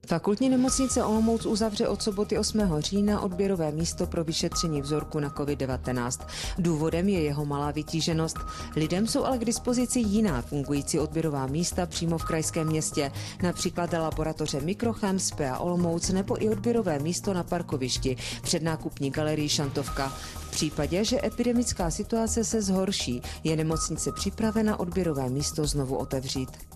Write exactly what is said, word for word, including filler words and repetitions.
Fakultní nemocnice Olomouc uzavře od soboty osmého října odběrové místo pro vyšetření vzorku na COVID devatenáct. Důvodem je jeho malá vytíženost. Lidem jsou ale k dispozici jiná fungující odběrová místa přímo v krajském městě, například laboratoře Mikrochem, S P A Olomouc nebo i odběrové místo na parkovišti před nákupní galerií Šantovka. V případě, že epidemická situace se zhorší, je nemocnice připravena odběrové místo znovu otevřít.